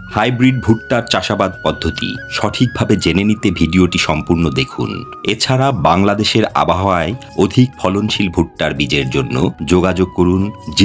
Hybrid ভুট্টার চাষাবাদ পদ্ধতি সঠিকভাবে জেনে নিতে ভিডিওটি সম্পূর্ণ দেখুন। এছাড়া বাংলাদেশের আবহাওয়ায় অধিক ফলনশীল ভুট্টার বীজের জন্য যোগাযোগ করুন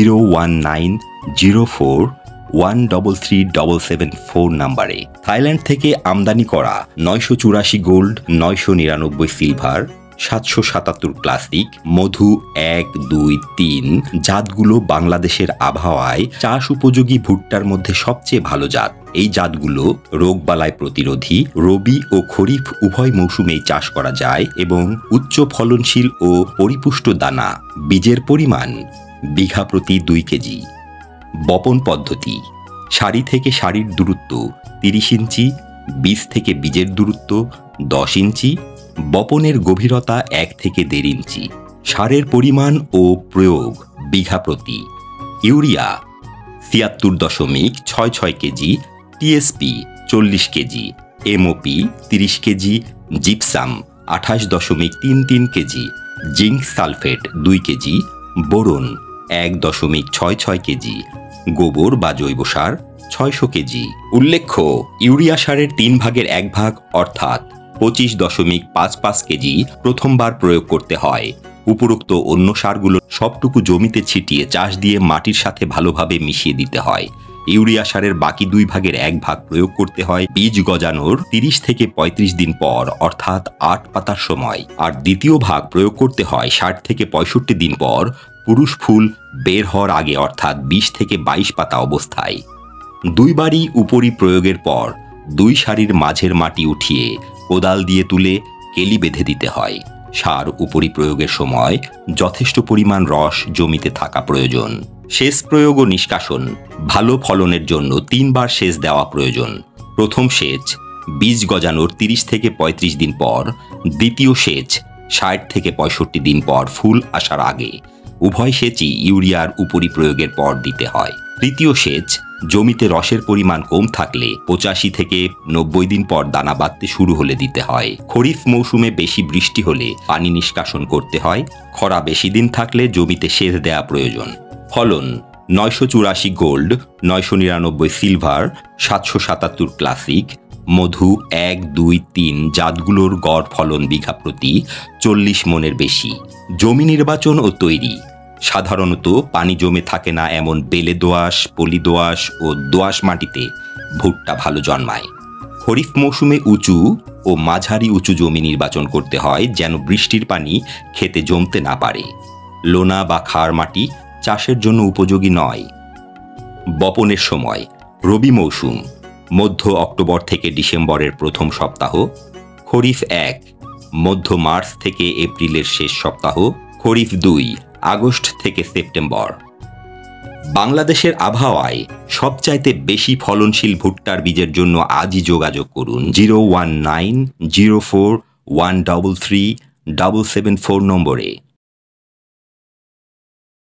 01904133774 নম্বরে। থাইল্যান্ড থেকে আমদানি করা 984 গোল্ড, 999 সিলভার, 777 ক্লাসিক, মধু 1, 2, 3 জাতগুলো বাংলাদেশের আবহাওয়ায় চাষ উপযোগী ভুট্টার মধ্যে সবচেয়ে ভালো জাত। এই জাতগুলো রোগবালাই প্রতিরোধী, রবি ও খরিফ উভয় মৌসুমেই চাষ করা যায় এবং উচ্চ ফলনশীল ও পরিপুষ্ট দানা। বীজের পরিমাণ বিঘা প্রতি 2 কেজি। বপন পদ্ধতি: সারি থেকে সারির দূরত্ব 30 ইঞ্চি, বীজ থেকে বীজের দূরত্ব 10 ইঞ্চি, বপনের গভীরতা 1 থেকে 1.5 ইঞ্চি। সারের পরিমাণ ও প্রয়োগ বিঘা প্রতি: urea 76.66 KG, TSP 40 KG, MOP 30 KG, gypsum 28.33 KG, zinc sulphate 2 KG, boron 1.66 KG, গোবর বা জৈব সার 600 কেজি। উল্লেখ্য, ইউরিয়া সারের 3 ভাগের 1 ভাগ অর্থাৎ 25.55 কেজি প্রথমবার প্রয়োগ করতে হয়। উপরোক্ত অন্য সারগুলো সবটুকু জমিতে ছিটিয়ে চাষ দিয়ে মাটির সাথে ভালোভাবে মিশিয়ে দিতে হয়। ইউরিয়া সারের বাকি 2 ভাগের 1 ভাগ প্রয়োগ করতে হয় বীজ গজানোর 30 থেকে 35 দিন পর অর্থাৎ 8 পাতার সময়, আর দ্বিতীয় ভাগ প্রয়োগ করতে হয় 60 থেকে 65 দিন পর পুরুষ ফুল বের হওয়ার আগে অর্থাৎ 20 থেকে 22 পাতা অবস্থায়। 2 বারই উপরি প্রয়োগের পর 2 সারির মাঝের মাটি উঠিয়ে কোদাল দিয়ে তুলে কেলি বেঁধে দিতে হয়। সার উপরি প্রয়োগের সময় যথেষ্ট পরিমাণ রস জমিতে থাকা প্রয়োজন। সেচ প্রয়োগ ও নিষ্কাশন: ভালো ফলনের জন্য 3 বার সেচ দেওয়া প্রয়োজন। প্রথম সেচ বীজ গজানোর 30 থেকে 35 দিন পর, দ্বিতীয় সেচ 60 থেকে 65 দিন পর ফুল আসার আগে। উভয় সেচই ইউরিয়ার উপরি প্রয়োগের পর দিতে হয়। তৃতীয় সেচ জমিতে রসের পরিমাণ কম থাকলে 85 থেকে 90 দিন পর দানা বাঁধতে শুরু হলে দিতে হয়। খরিফ মৌসুমে বেশি বৃষ্টি হলে পানি নিষ্কাশন করতে হয়। খরা বেশি দিন থাকলে জমিতে সেচ দেওয়া প্রয়োজন। ফলন: 984 গোল্ড, 999 সিলভার, 777 ক্লাসিক, মধু 1, 2, 3 জাতগুলোর গড় ফলন বিঘা প্রতি 40 মনের বেশি। জমি নির্বাচন ও তৈরি: সাধারণত পানি জমে থাকে না এমন বেলে দোআঁশ, পলি দোআঁশ ও দোআঁশ মাটিতে ভুট্টা ভালো জন্মায়। খরিফ মৌসুমে উঁচু ও মাঝারি উঁচু জমি নির্বাচন করতে হয় যেন বৃষ্টির পানি খেতে জমতে না পারে। লোনা বা খাড় মাটি চাষের জন্য উপযোগী নয়। বপনের সময়: রবি মৌসুম মধ্য অক্টোবর থেকে ডিসেম্বরের প্রথম সপ্তাহ, খরিফ 1 মধ্য মার্চ থেকে এপ্রিলের শেষ সপ্তাহ, খরিফ 2 আগস্ট থেকে সেপ্টেম্বর। বাংলাদেশের আবহাওয়ায় সবচাইতে বেশি ফলনশীল ভুট্টার বীজের জন্য আজই যোগাযোগ করুন 01904133774 নম্বরে।